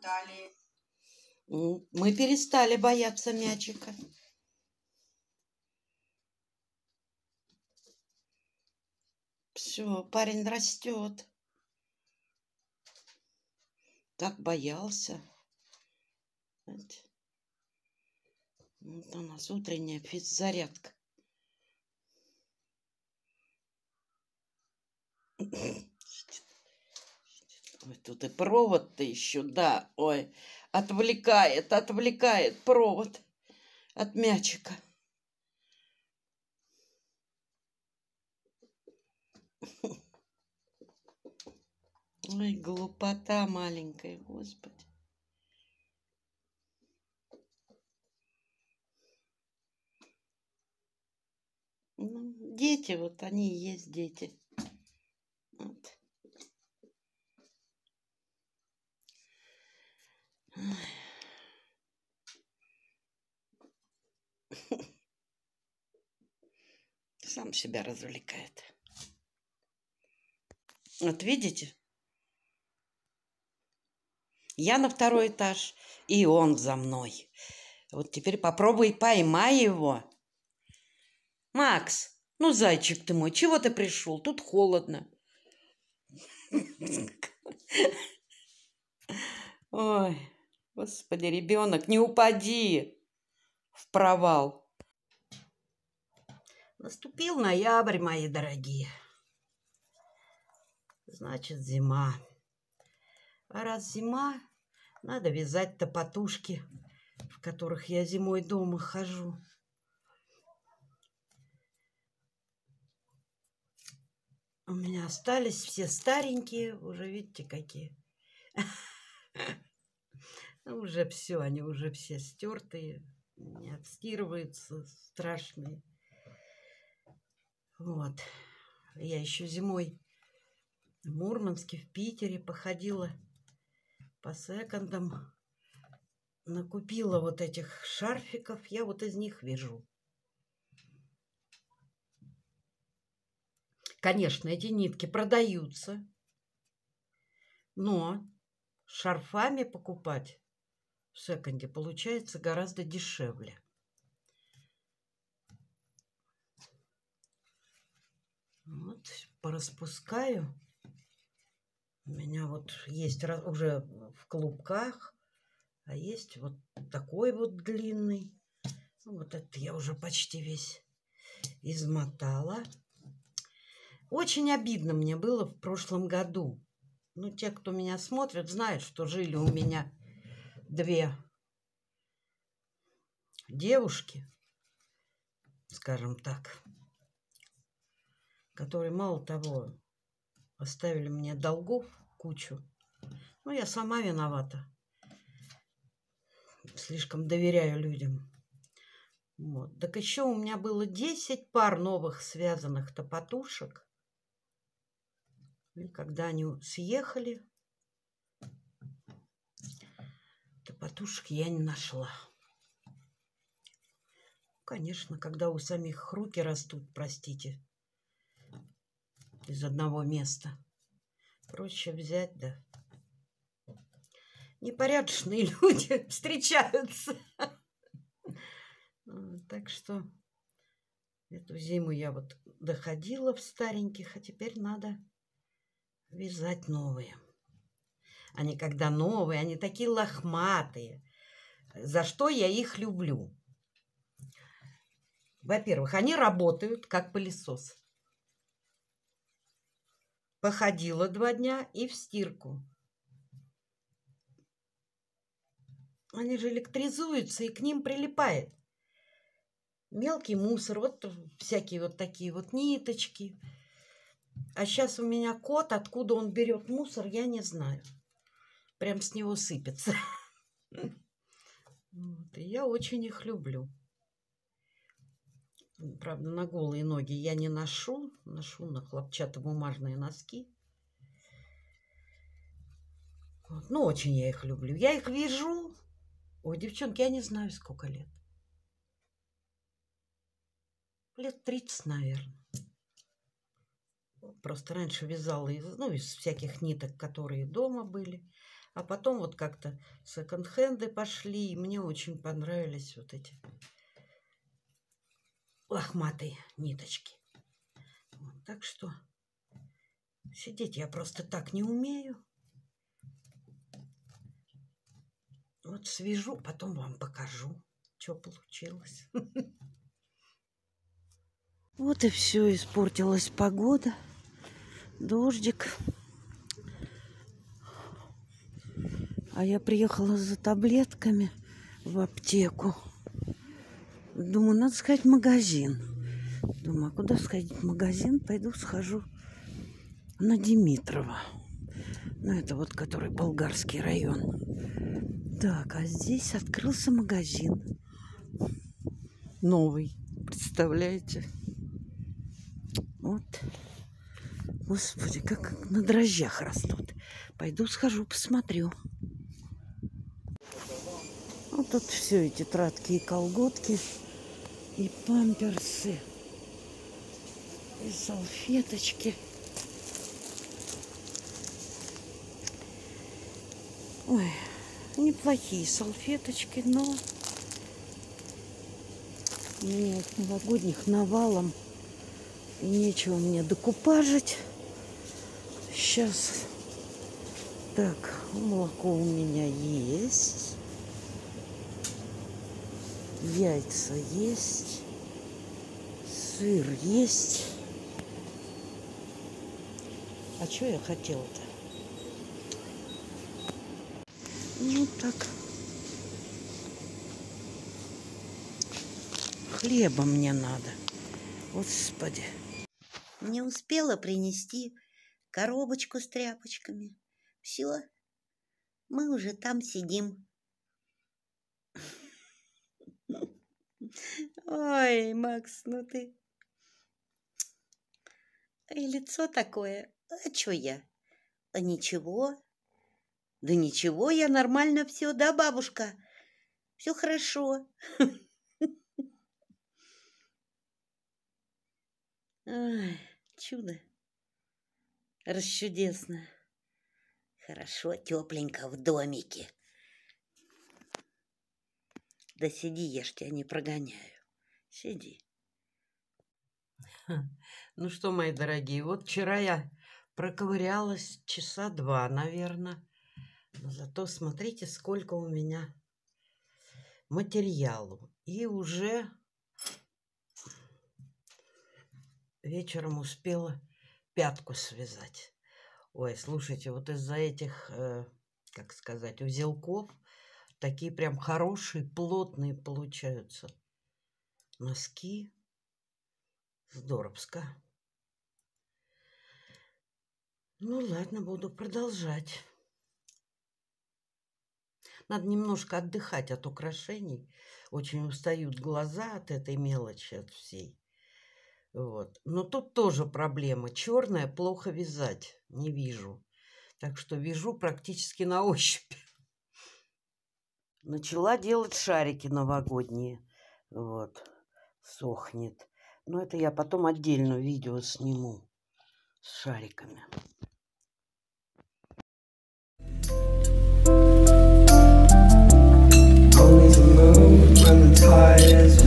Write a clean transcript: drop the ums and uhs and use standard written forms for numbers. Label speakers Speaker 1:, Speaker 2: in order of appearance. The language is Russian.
Speaker 1: талии.
Speaker 2: Мы перестали бояться мячика. Все, парень растет. Так боялся. Вот у нас утренняя физзарядка. Ой, тут и провод-то еще, да. Ой, отвлекает провод от мячика. Ой, глупота маленькая, Господи. Ну, дети, вот они и есть дети. Вот. Сам себя развлекает. Вот видите? Я на второй этаж, и он за мной. Вот теперь попробуй поймай его. Макс, ну, зайчик ты мой, чего ты пришел? Тут холодно. Ой, Господи, ребенок, не упади в провал. Наступил ноябрь, мои дорогие. Значит, зима. А раз зима, надо вязать топотушки, в которых я зимой дома хожу. У меня остались все старенькие, уже видите, какие. Уже все, они уже все стертые, не отстирываются, страшные. Вот. Я еще зимой в Мурманске, в Питере походила по секондам, накупила вот этих шарфиков, я вот из них вяжу. Конечно, эти нитки продаются, но шарфами покупать в секонде получается гораздо дешевле. Вот, пораспускаю. У меня вот есть уже в клубках, а есть вот такой вот длинный. Вот это я уже почти весь измотала. Очень обидно мне было в прошлом году. Ну, те, кто меня смотрит, знают, что жили у меня две девушки, скажем так, которые, мало того, оставили мне долгов кучу. Ну, я сама виновата. Слишком доверяю людям. Вот. Так еще у меня было 10 пар новых связанных топотушек. И когда они съехали, топотушек я не нашла. Конечно, когда у самих руки растут, простите, из одного места, проще взять, да. Непорядочные люди встречаются. Так что эту зиму я вот доходила в стареньких, а теперь надо вязать новые. Они когда новые, они такие лохматые. За что я их люблю? Во-первых, они работают как пылесос. Походила 2 дня и в стирку. Они же электризуются, и к ним прилипает мелкий мусор, вот всякие вот такие вот ниточки. А сейчас у меня кот, откуда он берет мусор, я не знаю. Прям с него сыпется. Вот, и я очень их люблю. Правда, на голые ноги я не ношу. Ношу на хлопчатобумажные носки. Вот. Ну, очень я их люблю. Я их вяжу. Ой, девчонки, я не знаю, сколько лет. Лет 30, наверное. Просто раньше вязала из всяких ниток, которые дома были. А потом вот как-то секонд-хенды пошли, и мне очень понравились вот эти лохматые ниточки. Вот, так что сидеть я просто так не умею. Вот свяжу, потом вам покажу, что получилось. Вот и все, испортилась погода. Дождик. А я приехала за таблетками в аптеку. Думаю, надо сходить в магазин. Думаю, а куда сходить в магазин? Пойду схожу на Димитрова. Ну, это вот, который Болгарский район. Так, а здесь открылся магазин. Новый. Представляете? Вот. Господи, как на дрожжах растут. Пойду схожу, посмотрю. Вот тут все, и тетрадки, и колготки, и памперсы, и салфеточки. Ой, неплохие салфеточки, но у меня вот новогодних навалом, и нечего мне докупажить. Сейчас. Так, молоко у меня есть. Яйца есть. Сыр есть. А что я хотела-то? Ну так. Хлеба мне надо. Господи.
Speaker 1: Не успела принести коробочку с тряпочками. Все, мы уже там сидим. Ой, Макс, ну ты... И лицо такое. А чё я? А ничего. Да ничего, я нормально все, да, бабушка? Все хорошо. Ай, чудо. Расчудесно. Хорошо, тепленько в домике. Да сиди, я ж тебя не прогоняю. Сиди.
Speaker 2: Ну что, мои дорогие, вот вчера я проковырялась часа 2, наверное. Но зато смотрите, сколько у меня материалу. И уже вечером успела пятку связать. Ой, слушайте, вот из-за этих, как сказать, узелков такие прям хорошие, плотные получаются носки. Здоровско. Ну ладно, буду продолжать. Надо немножко отдыхать от украшений. Очень устают глаза от этой мелочи, от всей. Вот. Но тут тоже проблема. Черное плохо вязать. Не вижу. Так что вяжу практически на ощупь. Начала делать шарики новогодние. Вот. Сохнет. Но это я потом отдельно видео сниму с шариками. Only the moon when the tide is